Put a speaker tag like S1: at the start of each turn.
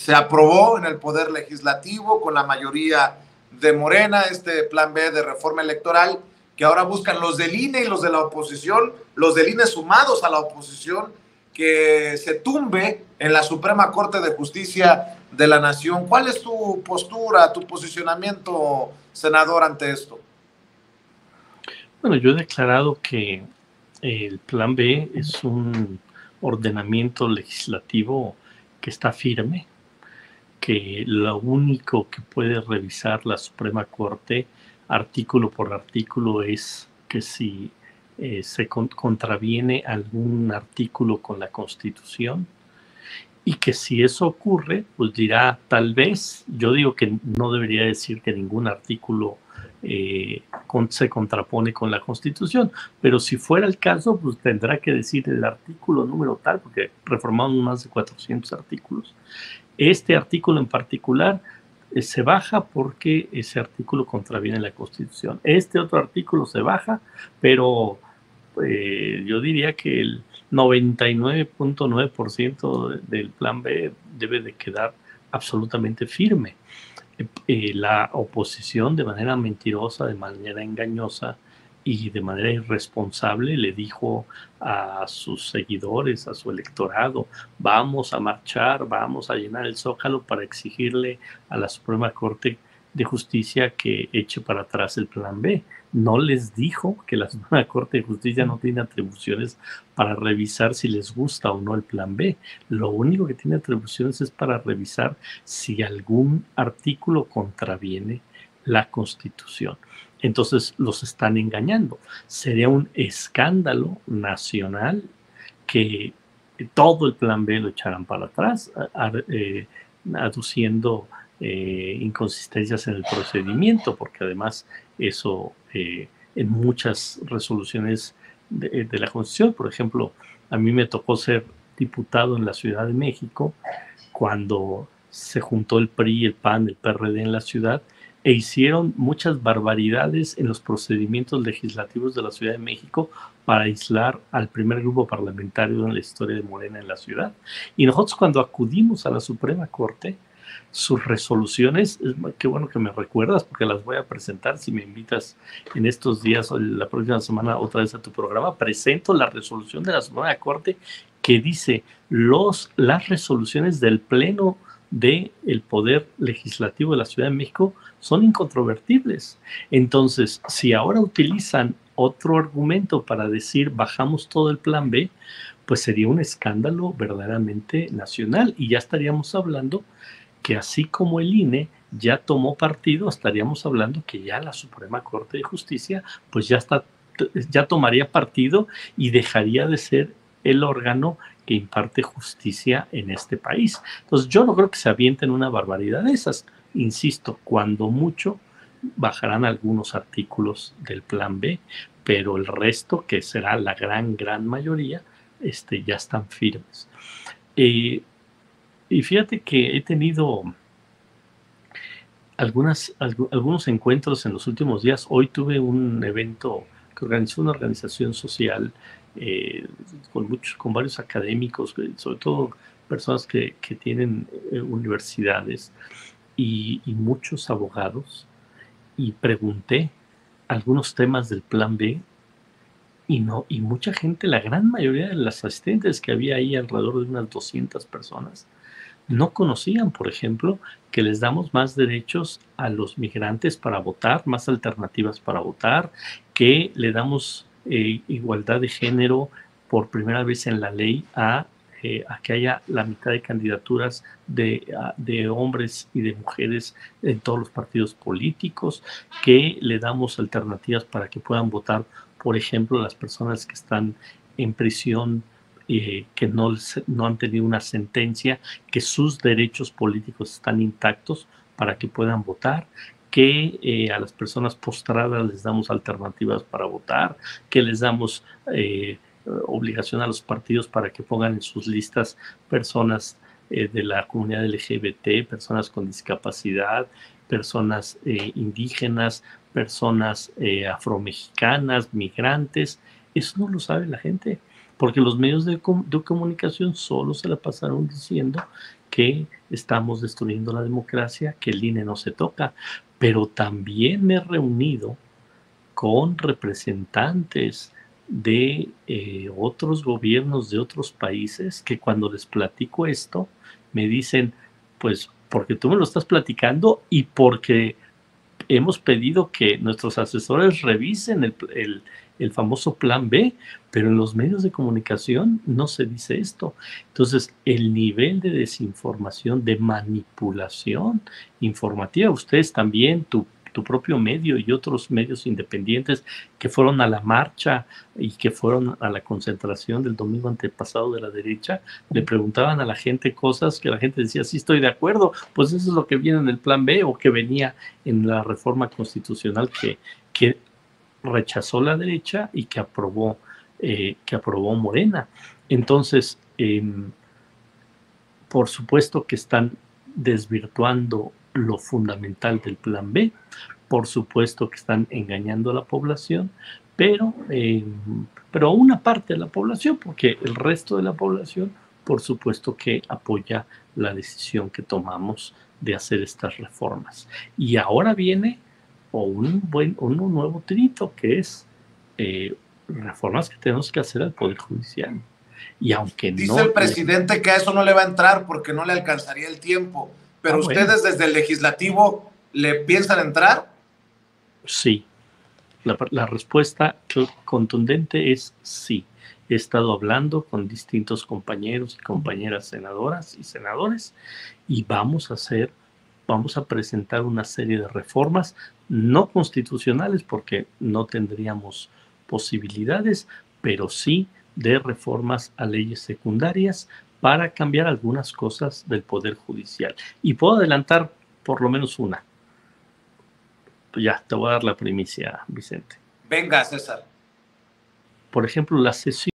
S1: se aprobó en el Poder Legislativo con la mayoría de Morena, este plan B de reforma electoral, que ahora buscan los del INE y los de la oposición, los del INE sumados a la oposición, que se tumbe en la Suprema Corte de Justicia de la Nación. ¿Cuál es tu postura, tu posicionamiento, senador, ante esto?
S2: Bueno, yo he declarado que el Plan B es un ordenamiento legislativo que está firme, que lo único que puede revisar la Suprema Corte artículo por artículo es que si se contraviene algún artículo con la Constitución, y que si eso ocurre, pues dirá tal vez, yo digo que no debería decir que ningún artículo se contrapone con la Constitución, pero si fuera el caso, pues tendrá que decir el artículo número tal, porque reformamos más de 400 artículos. Este artículo en particular se baja porque ese artículo contraviene la Constitución. Este otro artículo se baja, pero yo diría que el 99.9% del plan B debe de quedar absolutamente firme. La oposición, de manera mentirosa, de manera engañosa y de manera irresponsable, le dijo a sus seguidores, a su electorado: vamos a marchar, vamos a llenar el Zócalo para exigirle a la Suprema Corte de Justicia que eche para atrás el plan B. No les dijo que la Suprema Corte de Justicia no tiene atribuciones para revisar si les gusta o no el plan B. Lo único que tiene atribuciones es para revisar si algún artículo contraviene la Constitución. Entonces los están engañando. Sería un escándalo nacional que todo el plan B lo echaran para atrás, aduciendo inconsistencias en el procedimiento, porque además eso en muchas resoluciones de la Constitución, por ejemplo, a mí me tocó ser diputado en la Ciudad de México cuando se juntó el PRI, el PAN, el PRD en la ciudad, e hicieron muchas barbaridades en los procedimientos legislativos de la Ciudad de México para aislar al primer grupo parlamentario en la historia de Morena en la ciudad. Y nosotros, cuando acudimos a la Suprema Corte, sus resoluciones, qué bueno que me recuerdas, porque las voy a presentar si me invitas en estos días o la próxima semana otra vez a tu programa. Presento la resolución de la Suprema Corte que dice: las resoluciones del Pleno del Poder Legislativo de la Ciudad de México son incontrovertibles. Entonces, si ahora utilizan otro argumento para decir bajamos todo el plan B, pues sería un escándalo verdaderamente nacional, y ya estaríamos hablando que, así como el INE ya tomó partido, estaríamos hablando que ya la Suprema Corte de Justicia pues ya tomaría partido y dejaría de ser el órgano que imparte justicia en este país. Entonces yo no creo que se avienten una barbaridad de esas. Insisto, cuando mucho bajarán algunos artículos del plan B, pero el resto, que será la gran mayoría, ya están firmes. Y fíjate que he tenido algunos encuentros en los últimos días. Hoy tuve un evento que organizó una organización social con varios académicos, sobre todo personas que tienen universidades y muchos abogados, y pregunté algunos temas del plan B, y mucha gente, la gran mayoría de las asistentes, que había ahí alrededor de unas 200 personas, no conocían, por ejemplo, que les damos más derechos a los migrantes para votar, más alternativas para votar, que le damos igualdad de género por primera vez en la ley a que haya la mitad de candidaturas de hombres y de mujeres en todos los partidos políticos, que le damos alternativas para que puedan votar, por ejemplo, las personas que están en prisión, que no han tenido una sentencia, que sus derechos políticos están intactos para que puedan votar, que a las personas postradas les damos alternativas para votar, que les damos obligación a los partidos para que pongan en sus listas personas de la comunidad LGBT, personas con discapacidad, personas indígenas, personas afromexicanas, migrantes. Eso no lo sabe la gente, porque los medios de comunicación solo se la pasaron diciendo que estamos destruyendo la democracia, que el INE no se toca, pero también me he reunido con representantes de otros gobiernos de otros países que cuando les platico esto me dicen, pues porque tú me lo estás platicando y porque hemos pedido que nuestros asesores revisen el famoso plan B, pero en los medios de comunicación no se dice esto. Entonces, el nivel de desinformación, de manipulación informativa, ustedes también, tu propio medio y otros medios independientes que fueron a la marcha y que fueron a la concentración del domingo antepasado de la derecha, le preguntaban a la gente cosas que la gente decía, sí estoy de acuerdo, pues eso es lo que viene en el plan B o que venía en la reforma constitucional que rechazó la derecha y que aprobó Morena. Entonces, por supuesto que están desvirtuando lo fundamental del plan B, por supuesto que están engañando a la población, pero a una parte de la población, porque el resto de la población, por supuesto que apoya la decisión que tomamos de hacer estas reformas. Y ahora viene un nuevo tirito, que es reformas que tenemos que hacer al Poder Judicial. Y aunque
S1: dice el presidente que a eso no le va a entrar porque no le alcanzaría el tiempo, pero ustedes desde el legislativo ¿le piensan entrar?
S2: Sí. La respuesta contundente es sí. He estado hablando con distintos compañeros y compañeras senadoras y senadores y vamos a presentar una serie de reformas no constitucionales porque no tendríamos posibilidades, pero sí de reformas a leyes secundarias para cambiar algunas cosas del Poder Judicial. Y puedo adelantar por lo menos una. Ya, te voy a dar la primicia, Vicente.
S1: Venga, César.
S2: Por ejemplo, la sesión